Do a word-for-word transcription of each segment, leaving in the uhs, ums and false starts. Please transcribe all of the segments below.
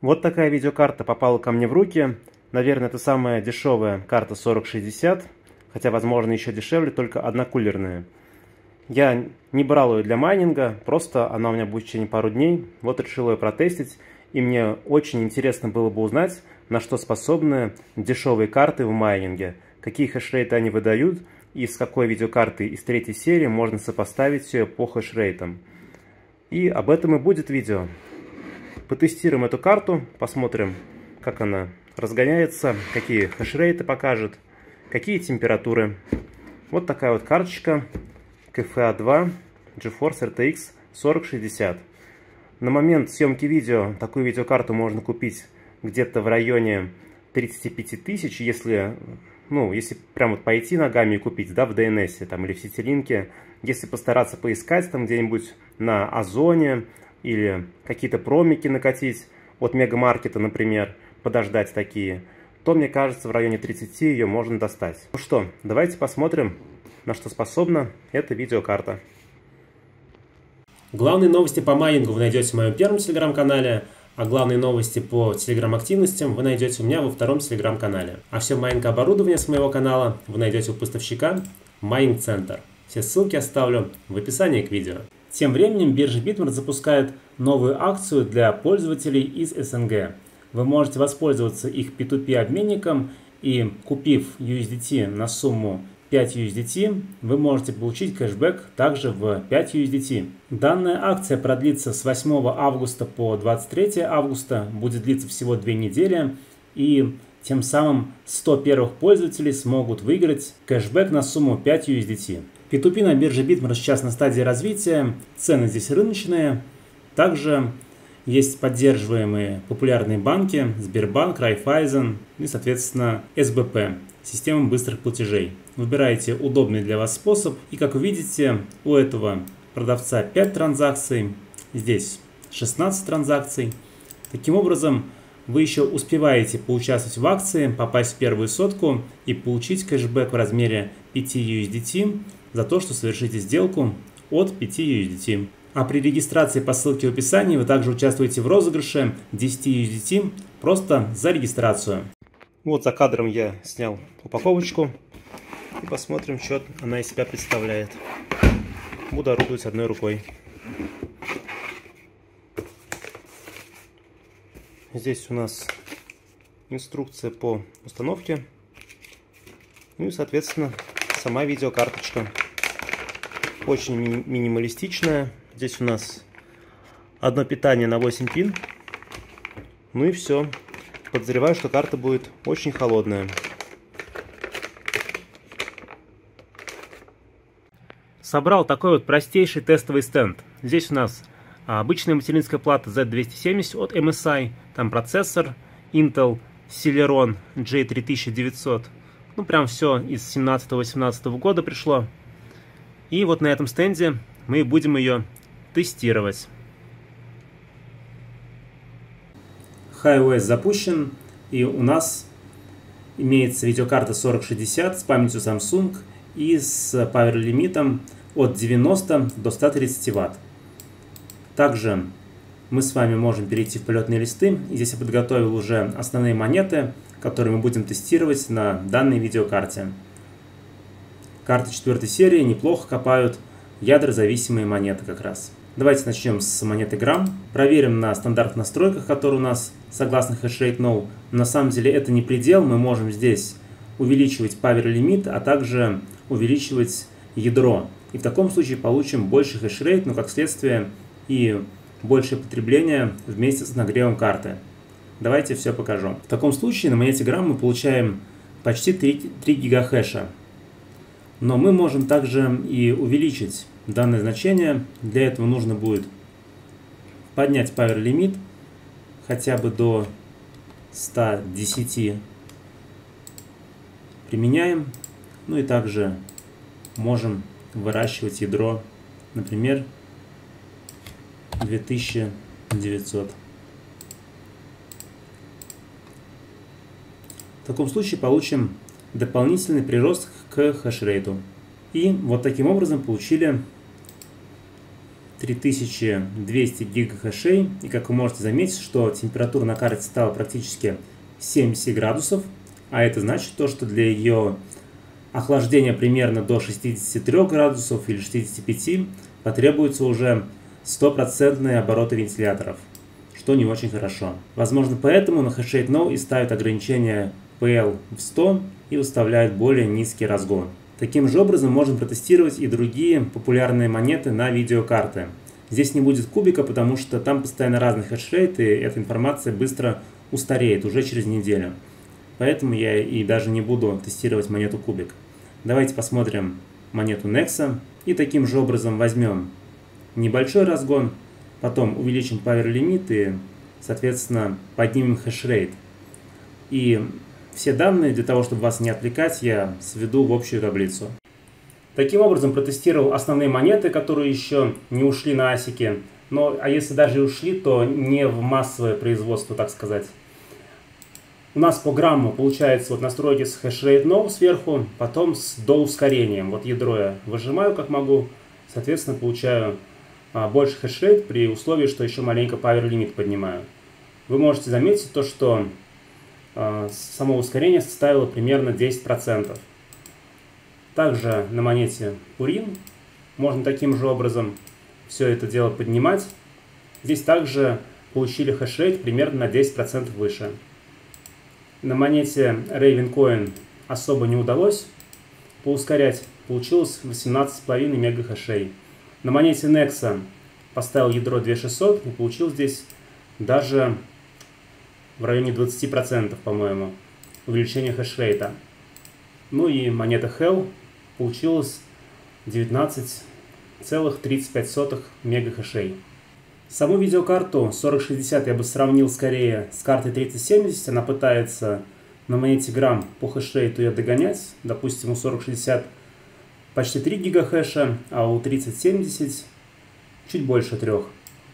Вот такая видеокарта попала ко мне в руки. Наверное, это самая дешевая карта сорок шестьдесят, хотя, возможно, еще дешевле, только однокулерная. Я не брал ее для майнинга, просто она у меня будет в течение пару дней. Вот решил ее протестить, и мне очень интересно было бы узнать, на что способны дешевые карты в майнинге, какие хешрейты они выдают, и с какой видеокартой из третьей серии можно сопоставить все по хешрейтам. И об этом и будет видео. Потестируем эту карту, посмотрим, как она разгоняется, какие хешрейты покажет, какие температуры. Вот такая вот карточка кей эф эй два GeForce эр ти экс сорок шестьдесят. На момент съемки видео такую видеокарту можно купить где-то в районе тридцати пяти тысяч, если, ну, если прям вот пойти ногами и купить, да, в ди эн эс там, или в Ситилинке. Если постараться поискать там где-нибудь на Озоне или какие-то промики накатить от Мегамаркета, например, подождать такие, то, мне кажется, в районе тридцати ее можно достать. Ну что, давайте посмотрим, на что способна эта видеокарта. Главные новости по майнингу вы найдете в моем первом телеграм-канале, а главные новости по телеграм-активностям вы найдете у меня во втором телеграм-канале. А все майнинг-оборудование с моего канала вы найдете у поставщика Mining Center. Все ссылки оставлю в описании к видео. Тем временем биржа Bitmart запускает новую акцию для пользователей из эс эн гэ. Вы можете воспользоваться их пи ту пи обменником и, купив ю эс ди ти на сумму пять ю эс ди ти, вы можете получить кэшбэк также в пять ю эс ди ти. Данная акция продлится с восьмого августа по двадцать третье августа, будет длиться всего две недели, и тем самым сто первых пользователей смогут выиграть кэшбэк на сумму пять ю эс ди ти. пи ту пи на бирже Bitmart сейчас на стадии развития, цены здесь рыночные, также есть поддерживаемые популярные банки Сбербанк, Райфайзен и, соответственно, эс бэ пэ, система быстрых платежей. Выбираете удобный для вас способ, и, как вы видите, у этого продавца пять транзакций, здесь шестнадцать транзакций. Таким образом, вы еще успеваете поучаствовать в акции, попасть в первую сотку и получить кэшбэк в размере пяти ю эс ди ти за то, что совершите сделку от пяти ю эс ди ти. А при регистрации по ссылке в описании вы также участвуете в розыгрыше десяти ю эс ди ти просто за регистрацию. Вот за кадром я снял упаковочку и посмотрим, что она из себя представляет. Буду орудовать одной рукой. Здесь у нас инструкция по установке, ну и, соответственно, сама видеокарточка. Очень ми минималистичная. Здесь у нас одно питание на восемь пин. Ну и все. Подозреваю, что карта будет очень холодная. Собрал такой вот простейший тестовый стенд. Здесь у нас обычная материнская плата зет двести семьдесят от эм эс ай. Там процессор Intel Celeron джей три тысяча девятьсот. Ну, прям все из семнадцатого-восемнадцатого года пришло. И вот на этом стенде мы будем ее тестировать. HiOS запущен, и у нас имеется видеокарта сорок шестьдесят с памятью Samsung и с power лимитом от девяноста до ста тридцати ватт. Также мы с вами можем перейти в полетные листы, и здесь я подготовил уже основные монеты, которые мы будем тестировать на данной видеокарте. Карты четвертой серии неплохо копают ядрозависимые монеты как раз. Давайте начнем с монеты грамм. Проверим на стандартных настройках, которые у нас согласно hashrate no. Но на самом деле это не предел, мы можем здесь увеличивать power лимит, а также увеличивать ядро. И в таком случае получим больше хешрейт, но как следствие и большее потребление вместе с нагревом карты. Давайте все покажу. В таком случае на монете грамм мы получаем почти три гигахэша. Но мы можем также и увеличить данное значение. Для этого нужно будет поднять power лимит хотя бы до ста десяти. Применяем. Ну и также можем выращивать ядро, например, две тысячи девятьсот. В таком случае получим дополнительный прирост к хешрейту. И вот таким образом получили три тысячи двести гигахэшей. И как вы можете заметить, что температура на карте стала практически семьдесят градусов. А это значит то, что для ее охлаждения примерно до шестидесяти трёх градусов или шестидесяти пяти потребуется уже стопроцентные обороты вентиляторов, что не очень хорошо. Возможно, поэтому на HashRate и ставят ограничение пи эл в сто и выставляют более низкий разгон. Таким же образом можно протестировать и другие популярные монеты на видеокарты. Здесь не будет кубика, потому что там постоянно разный хешрейт, и эта информация быстро устареет уже через неделю. Поэтому я и даже не буду тестировать монету кубик. Давайте посмотрим монету Nexa и таким же образом возьмем небольшой разгон, потом увеличим power limit и, соответственно, поднимем хешрейт. И все данные, для того, чтобы вас не отвлекать, я сведу в общую таблицу. Таким образом, протестировал основные монеты, которые еще не ушли на асики. Но, а если даже и ушли, то не в массовое производство, так сказать. У нас по грамму получается вот настройки с HashRate No сверху, потом с доускорением. Вот ядро я выжимаю как могу, соответственно, получаю а, больше HashRate при условии, что еще маленько power limit поднимаю. Вы можете заметить то, что само ускорение составило примерно десять процентов. Также на монете Purin можно таким же образом все это дело поднимать. Здесь также получили хешрейт примерно на десять процентов выше. На монете Ravencoin особо не удалось поускорять. Получилось восемнадцать с половиной мегахэшей. На монете Nexa поставил ядро две тысячи шестьсот и получил здесь даже в районе двадцати процентов, по-моему, увеличение хешрейта. Ну и монета Hell получилось девятнадцать целых тридцать пять сотых мегахэшей. Саму видеокарту сорок шестьдесят я бы сравнил скорее с картой тридцать семьдесят. Она пытается на монете грамм по хешрейту ее догонять. Допустим, у сорок шестьдесят почти три гигахэша, а у тридцать семьдесят чуть больше трех.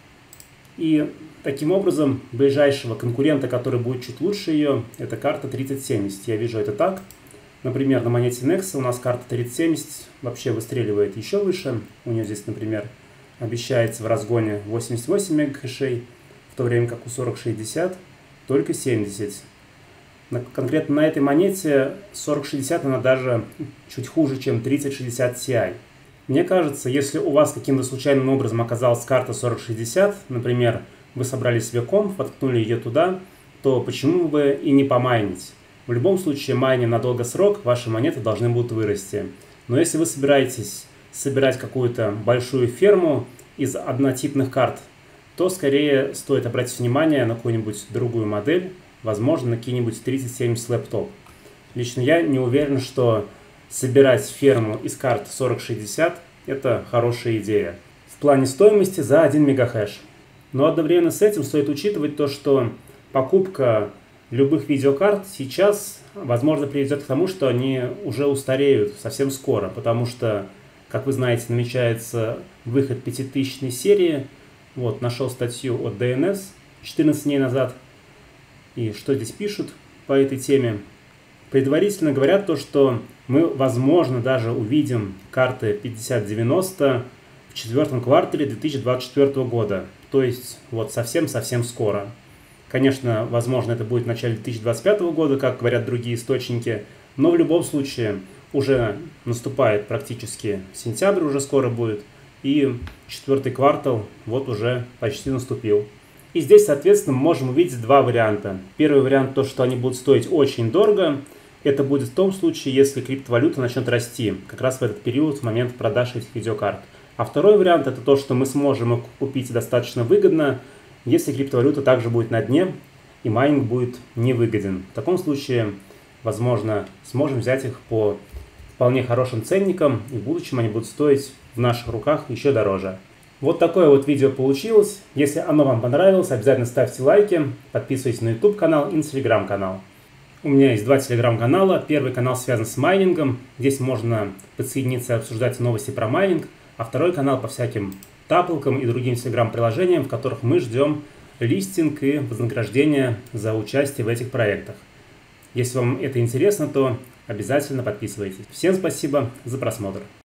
И таким образом, ближайшего конкурента, который будет чуть лучше ее, это карта тридцать семьдесят. Я вижу это так. Например, на монете Nexa у нас карта тридцать семьдесят вообще выстреливает еще выше. У нее здесь, например, обещается в разгоне восемьдесят восемь мегахэшей, в то время как у сорок шестьдесят только семьдесят. Конкретно на этой монете сорок шестьдесят она даже чуть хуже, чем тридцать шестьдесят ти ай. Мне кажется, если у вас каким-то случайным образом оказалась карта сорок шестьдесят, например, вы собрали себе комп, воткнули ее туда, то почему бы и не помайнить? В любом случае, майня на долгосрок, ваши монеты должны будут вырасти. Но если вы собираетесь собирать какую-то большую ферму из однотипных карт, то скорее стоит обратить внимание на какую-нибудь другую модель, возможно, на какие-нибудь тридцать семьдесят лэптоп. Лично я не уверен, что собирать ферму из карт сорок шестьдесят – это хорошая идея в плане стоимости за один мегахэш. Но одновременно с этим стоит учитывать то, что покупка любых видеокарт сейчас, возможно, приведет к тому, что они уже устареют совсем скоро, потому что, как вы знаете, намечается выход пятитысячной серии. Вот, нашел статью от ди эн эс четырнадцать дней назад. И что здесь пишут по этой теме? Предварительно говорят то, что мы, возможно, даже увидим карты пятьдесят девяносто в четвертом квартале две тысячи двадцать четвёртого года. То есть вот совсем-совсем скоро. Конечно, возможно, это будет в начале две тысячи двадцать пятого года, как говорят другие источники. Но в любом случае уже наступает практически сентябрь, уже скоро будет. И четвертый квартал вот уже почти наступил. И здесь, соответственно, мы можем увидеть два варианта. Первый вариант, то, что они будут стоить очень дорого. Это будет в том случае, если криптовалюта начнет расти, как раз в этот период, в момент продаж этих видеокарт. А второй вариант, это то, что мы сможем их купить достаточно выгодно, если криптовалюта также будет на дне и майнинг будет невыгоден. В таком случае, возможно, сможем взять их по вполне хорошим ценникам, и в будущем они будут стоить в наших руках еще дороже. Вот такое вот видео получилось. Если оно вам понравилось, обязательно ставьте лайки, подписывайтесь на YouTube канал и на Telegram канал. У меня есть два телеграм-канала. Первый канал связан с майнингом. Здесь можно подсоединиться и обсуждать новости про майнинг. А второй канал по всяким тапалкам и другим телеграм-приложениям, в которых мы ждем листинг и вознаграждение за участие в этих проектах. Если вам это интересно, то обязательно подписывайтесь. Всем спасибо за просмотр.